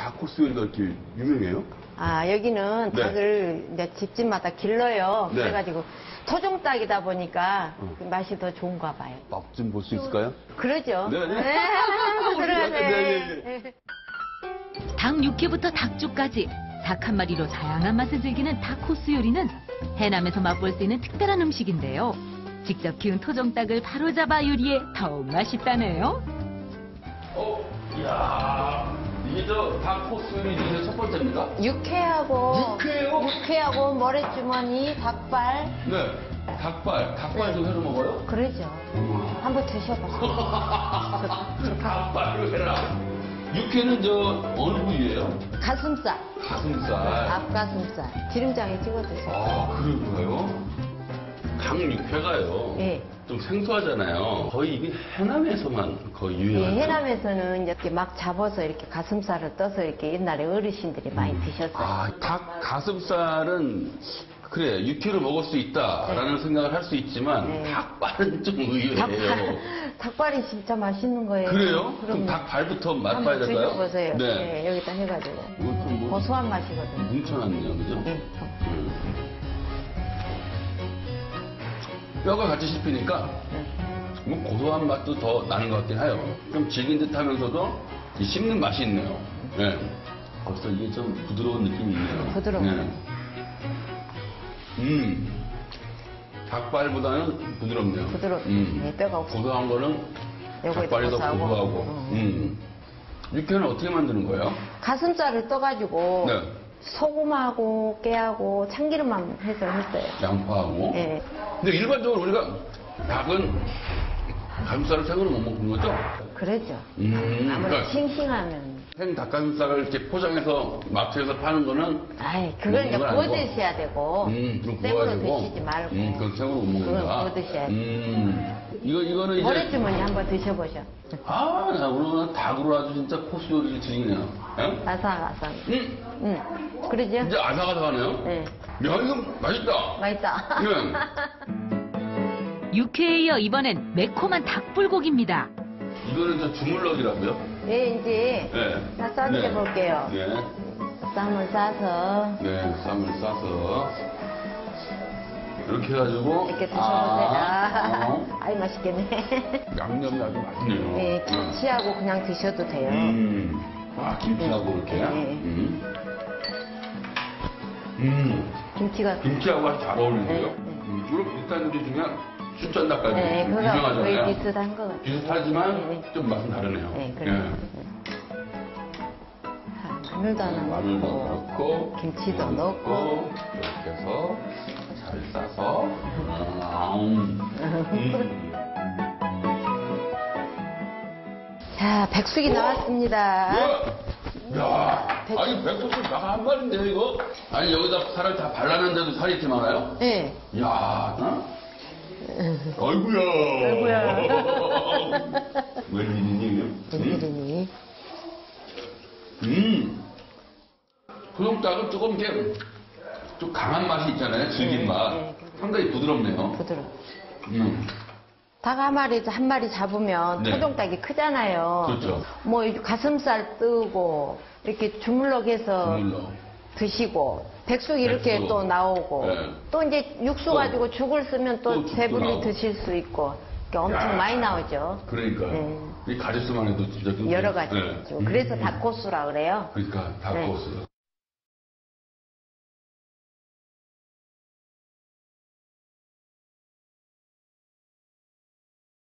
닭 코스 요리가 이렇게 유명해요? 아, 여기는 네. 닭을 이제 집집마다 길러요. 네. 그래가지고 토종닭이다 보니까 그 맛이 더 좋은가 봐요. 맛 좀 볼 수 있을까요? 그러죠. 네, 네. 들어가세요. 네, 닭 육회부터 닭죽까지 닭 한 마리로 다양한 맛을 즐기는 닭 코스 요리는 해남에서 맛볼 수 있는 특별한 음식인데요. 직접 키운 토종닭을 바로잡아 요리해 더욱 맛있다네요. 이야, 이게 저 닭 코스 요리 중에 첫 번째입니까? 육회하고 육회요? 육회하고 모래주머니, 닭발. 네. 닭발 좀 해서 먹어요? 그러죠. 한번 드셔보세요. 닭발로 해라. 육회는 저 어느 부위예요? 가슴살, 가슴살. 앞가슴살. 기름장에 찍어 드세요. 아, 그런가요? 닭 육회가요. 예. 좀 생소하잖아요. 거의 이게 해남에서만 거의 유행하죠. 예, 해남에서는 이렇게 막 잡아서 이렇게 가슴살을 떠서 이렇게 옛날에 어르신들이 많이 드셨어요. 아, 닭 가슴살은 그래 육회로 먹을 수 있다라는 생각을 할 수 있지만 네. 닭발은 좀 의외예요. 닭발이 진짜 맛있는 거예요. 그래요? 그럼 그럼요. 닭발부터 맛봐야 한번 될까요? 드셔보세요. 네. 네, 여기다 해가지고. 이거 좀 뭐, 고소한 맛이거든요. 뭉쳐놨네요, 그죠? 예. 뼈가 같이 씹히니까 뭐 고소한 맛도 더 나는 것 같긴 해요. 좀 질긴 듯 하면서도 이 씹는 맛이 있네요. 네. 벌써 이게 좀 부드러운 느낌이 있네요. 부드러워요. 네. 닭발보다는 부드럽네요. 네, 뼈가 없어. 고소한 거는 요거에 닭발이 더 고소하고. 고소하고. 육회는 어떻게 만드는 거예요? 가슴살을 떠가지고 네. 소금하고 깨하고 참기름만 해서 했어요. 양파하고. 네. 근데 일반적으로 우리가 닭은 가슴살을 생으로 못 먹는 거죠? 그러죠. 그러니까 아무래도 싱싱하면. 생 닭가슴살을 이렇게 포장해서 마트에서 파는 거는 아이, 그건 이제 먹는 건 구워 아니고. 드셔야 되고. 그럼 생으로 구워야 되고. 드시지 말고. 그건 생으로 못 먹는다. 그건 구워 드셔야 이거는 이제 모래주머니 한번 드셔보셔. 나 오늘 닭으로 아주 진짜 코스 요리를 즐기네요. 예? 아삭아삭. 음, 그러죠? 진짜 아삭아삭하네요. 네. 야, 이거 맛있다. 맛있다. 네. 육회에 이어 이번엔 매콤한 닭불고기입니다. 이거는 저 주물럭이라고요? 네, 이제 네. 다 싸드려볼게요. 네. 쌈을 싸서 네, 쌈을 싸서 이렇게 해가지고 이렇게 드셔보세요. 어. 아이, 맛있겠네. 양념이 아주 맛있네요. 네, 김치하고 그냥 드셔도 돼요. 김치하고 이렇게. 네. 김치가. 김치하고 아주 잘 어울리는데요. 네, 주로 비슷한 요리 중에 춘천닭갈비 네, 그거 거의 유명하잖아요. 비슷한 것 같아요. 비슷하지만 네. 좀 맛은 다르네요. 네, 그래요. 마늘도 하나 마늘도 넣고, 넣고 김치도 넣고. 이렇게 해서 잘 싸서 자, 백숙이 나왔습니다. 야, 아니 백숙 나가 한 마리인데요 이거? 아니 여기다 살을 다 발랐는데도 살이 이렇게 많아요? 네. 야, 아이고야. 웬일이니? 웬일이니? 소용닭은 조금 이렇게 좀 강한 맛이 있잖아요. 질긴 맛. 네. 상당히 부드럽네요. 부드러워. 닭 한 마리 잡으면 네. 토종닭이 크잖아요. 그렇죠. 뭐 가슴살 뜨고 이렇게 주물럭해서 주물럭. 드시고 백숙 이렇게 백숙. 또 나오고 네. 또 이제 육수 또, 가지고 죽을 쓰면 또 또 죽도 배불리 나오고. 드실 수 있고 이렇게 엄청 야. 많이 나오죠. 그러니까요. 이 가짓수만 해도 진짜 여러 가지 네. 있죠. 그래서 닭코스라 그래요. 그러니까 닭코스.